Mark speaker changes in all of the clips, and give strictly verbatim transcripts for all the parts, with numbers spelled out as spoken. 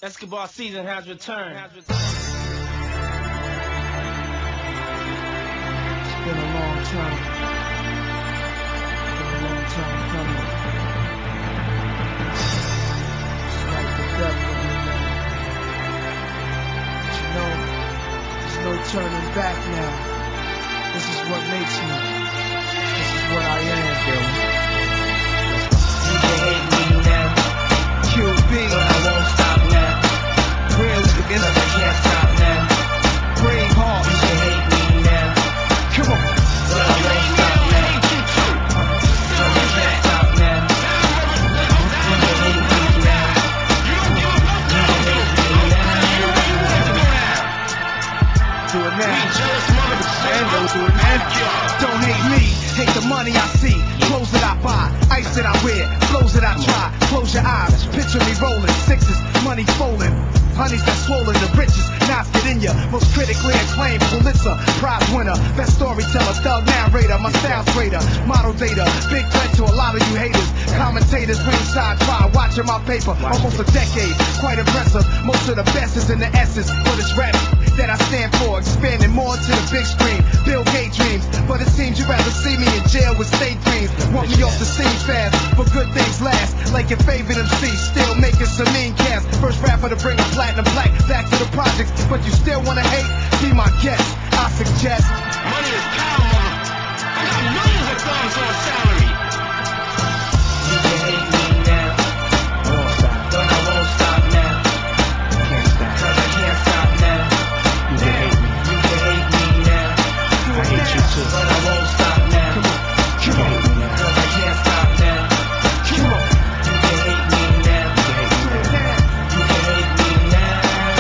Speaker 1: Escobar season has returned.
Speaker 2: It's been a long time. It's been a long time coming. It's like the death of me, man. But you know, there's no turning back now. This is what makes me. This is what I am, girl.
Speaker 1: You can hate me now.
Speaker 2: Q B.
Speaker 1: But I won't stop now.
Speaker 2: Real
Speaker 1: Because I can't stop now.
Speaker 2: Brave heart.
Speaker 1: You can hate me now.
Speaker 2: Come on.
Speaker 1: But I won't stop now. Because I can't stop now. You can hate me now. You can hate me now.
Speaker 2: Do it now. And don't do it now. Don't hate me, hate the money I see. Clothes that I buy, ice that I wear, flows that I try. Close your eyes, picture me rolling, sixes, money folding. Honeys that swollen the richest, knives get in ya. Most critically acclaimed Pulitzer Prize winner, best storyteller, thug narrator, my style's greater. Model data, big threat to a lot of you haters. Commentators ringside try watching my paper, almost a decade, quite impressive. Most of the best is in the essence, but it's rap that I stand for, expanding more to the big screen. Bill Gates dreams, but it seems you'd rather see me in jail with state dreams. Want me off the scene fast, but good things last. Like your favorite M C, still making some mean cast. First rapper to bring a platinum plaque back to the projects, but you still wanna hate? Be my guest, I suggest.
Speaker 1: Money is power, mama. I got millions of dollars on salary. You can hate me now. I won't stop. But I won't stop now. I can't stop. Cause I can't stop now. You can hate me. You can hate me now. I hate you too. But I won't stop now. Come on. You can hate me now. Cause I can't stop now.
Speaker 2: Come on.
Speaker 1: You can hate me now. You can hate me now.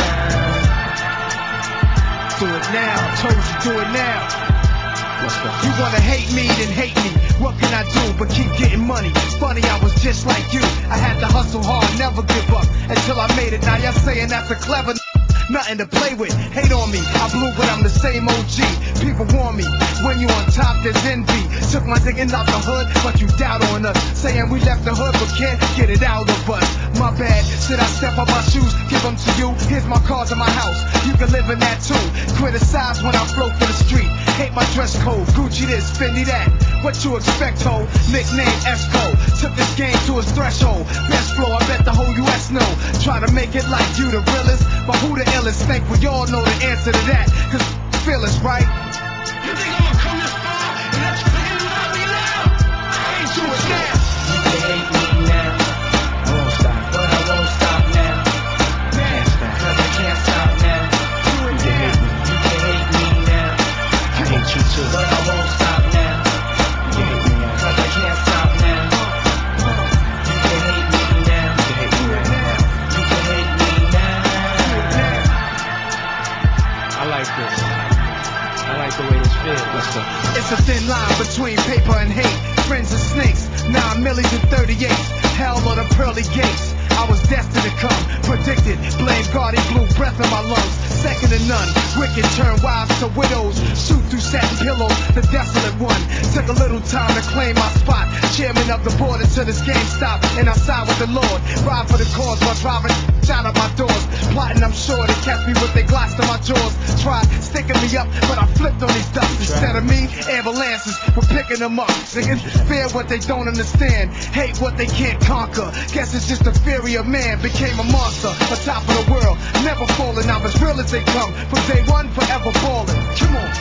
Speaker 2: Do it now, told you do it now. You wanna hate me, then hate me. What can I do but keep getting money? Funny, I was just like you. I had to hustle hard, never give up until I made it. Now y'all saying that's a clever n- nothing to play with. Hate on me, I blew but I'm the same O G. People warn me, when you on top there's envy. Took my digging out the hood, but you doubt on us. Saying we left the hood but can't get it out of us. My bad, should I step on my shoes, give them to you? Here's my cards in my house, you can live in that too. Criticize when I float through the street. Hate my dress code, Gucci this, Fendi that. What you expect, ho? Nickname Esco. Took this game to its threshold. Best flow, I bet the whole U S know. Try to make it like you the realest, but who the illest? Think we all know the answer to that. Cause feel us, right?
Speaker 1: You think I'ma come this far and let you forget about me now? I ain't do it now. You can hate me now. I won't stop. But I won't stop now. Can't stop. Cause I can't stop now. You can hate me. You can hate me now. I hate you too. But I won't stop now. You can hate me now. Cause I can't stop now. You can hate me now. You can hate me now. You can hate me now.
Speaker 3: I like this. I like the way this feels. Let's go.
Speaker 2: It's a thin line between paper and hate. Friends and snakes, nine millies and thirty-eights. Hell on the pearly gates. I was destined to come, predicted. Blame God, he blew breath in my lungs. Second to none, wicked turn wives to widows. Shoot through satin pillows, the desolate one. Took a little time to claim my spot. Chairman of the board until this game stopped. And I side with the Lord. Ride for the cause while driving out of my doors. Plotting, I'm sure they catch me with their glass to my jaws. Tried sticking me up, but I flipped on these ducks. Instead of me, ambulances were picking them up. Singing, fear what they don't understand. Hate what they can't conquer. Guess it's just the fury of man. Became a monster, on top of the world. Never falling, I'm as real as they come. From day one, forever falling. Come on.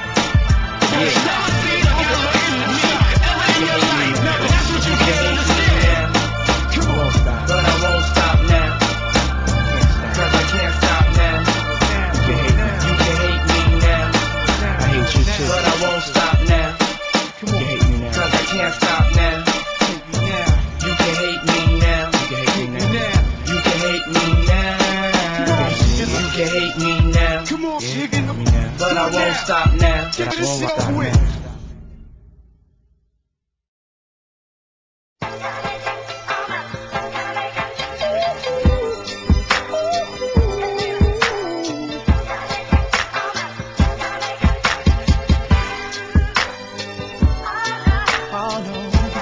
Speaker 1: That's what you can't understand.
Speaker 2: Come on.
Speaker 1: But I won't stop now. Cause I can't stop now. You can hate me. You can hate me now.
Speaker 3: I hate you too.
Speaker 1: But I won't stop now.
Speaker 2: Come on.
Speaker 3: You hate me now.
Speaker 1: Cause I can't stop now.
Speaker 2: Hate me now.
Speaker 1: You can hate me now.
Speaker 3: You can hate me now.
Speaker 2: Now.
Speaker 1: You can hate me now. You can hate me now.
Speaker 2: Come on,
Speaker 3: Yeah,
Speaker 2: chicken.
Speaker 3: hate me now.
Speaker 1: But I won't stop now.
Speaker 2: Give me
Speaker 3: I
Speaker 2: this
Speaker 3: won't
Speaker 2: shit
Speaker 3: stop
Speaker 2: over with.
Speaker 3: now.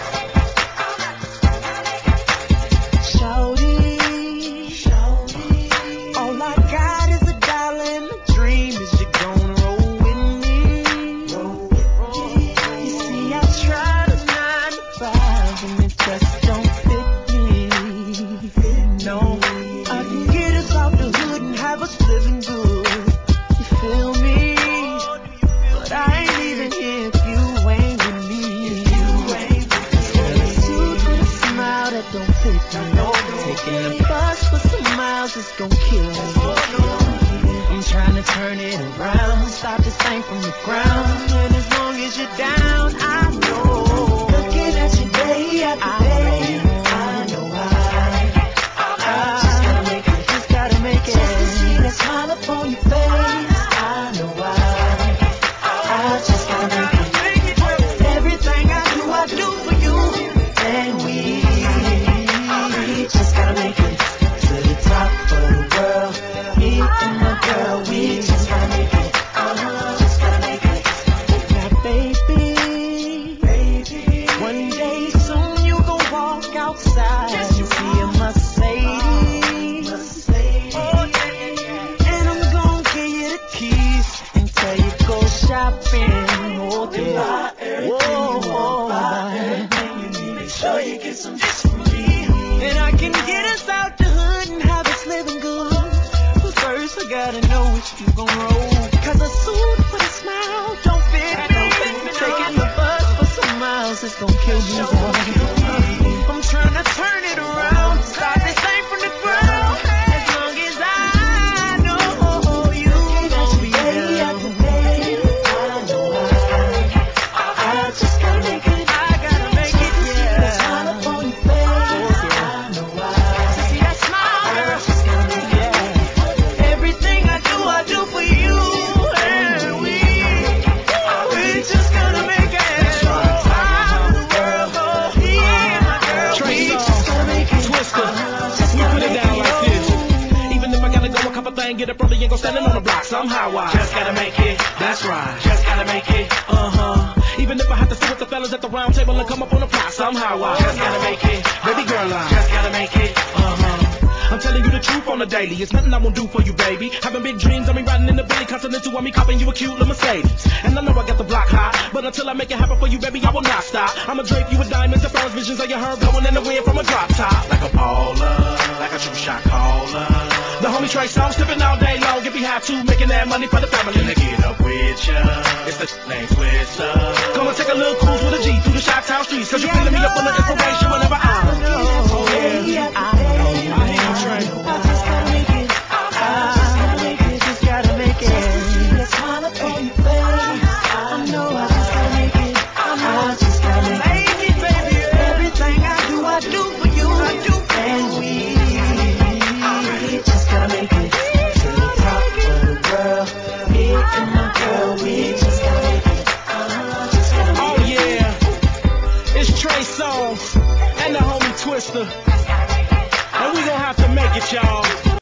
Speaker 4: Shawty, shawty,
Speaker 1: it just don't fit me. No, I can get us out the hood and have us living good. You feel me? But I ain't leaving here if you ain't with me. If you ain't with me. A suit with a smile that don't fit me. Taking a bus for some miles is gon' kill me. I'm trying to turn it around, stop this thing from the ground. And as long as you're down, I know. Looking at you day after day, I know I, I just gotta make it, just gotta make it. Just to see that smile upon your face, I know I, I just gotta make it. Everything I do, I do for you, and we, we just gotta make it to the top of the world. Me and my girl, we just gotta make it. Uh-huh, just gotta make it. Now, baby, baby, one day soon you gon' walk outside and see a Mercedes. Mercedes. Oh, yeah, yeah, yeah. And I'm gon' give you the keys and tell you go shopping. Oh, yeah. Whoa, whoa, whoa. Make sure you get some this from me. And I can get us out the hood and have us living good. But first I gotta know which you gon' roll. Cause a suit with a smile don't fit me. Taking the bus for some miles is gon' kill me. I'm trying to turn it around, stop this thing from the ground. As long as I know you gon' be down. I know I, I just gotta make it. I gotta make it, yeah. That smile upon your face, I know I. See that smile, girl, just gotta make it, yeah. Everything I do, I do for you, and we, we just gonna make it. Top of the world, oh, me and my girl, we just gonna make it.
Speaker 4: Twister, we put it down like this. Even if I gotta go a couple things, get up early, ain't gon' standing on the block. Somehow I just gotta make it. That's right, just gotta make it. Uh huh. Even if I have to sit with the fellas at the round table and come up on the plot. Somehow I just gotta make it. Baby girl, I just gotta make it. Uh huh. I'm telling you the truth on the daily. It's nothing I won't do for you, baby. Having big dreams, I mean riding in the Billy Continental, I mean copping you a cute little Mercedes. And I know I got the block high, but until I make it happen for you, baby, I will not stop. I'ma drape you with diamonds and pearls, visions of your hair blowing in the wind from a drop top. Like a baller, like a true shot caller. The homie Trey Songz, tipping all day long, get me high too, making that money for the family. Can I get up with ya? It's the name Twister. Gonna take a little cruise with a G through the Chi-Town streets, cause you're filling me up on the inspiration whenever I'm. Oh yeah, I hear you, Trey.
Speaker 1: I just gotta make it. I just gotta make it. Just gotta make it. Just to see that smile upon your face. I know I just gotta make it. I just gotta make it, baby. Everything I do, I do for you. I do for and we, we just gotta make it to the top of the world. Me and my girl, we just gotta make it. Uh, just gotta make
Speaker 4: Oh yeah, it's Trey Songz and the homie Twister. And we gon' have to make it, y'all.